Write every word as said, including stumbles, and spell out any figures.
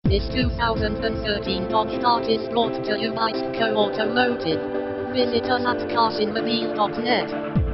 This two thousand thirteen Dodge Dart is brought to you by S K C O Automotive. Visit us at cars in mobile dot net.